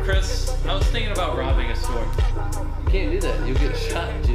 Chris, I was thinking about robbing a store. You can't do that. You'll get shot.